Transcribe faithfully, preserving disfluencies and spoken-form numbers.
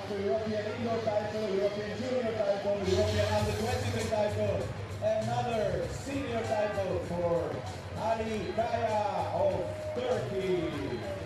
after European indoor title, European junior title, European under twenty-three title, another senior title for Ali Kaya of Turkey.